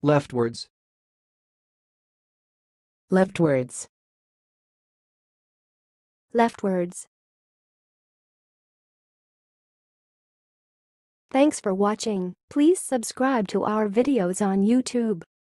Leftwards. Leftwards. Leftwards. Thanks for watching. Please subscribe to our videos on YouTube.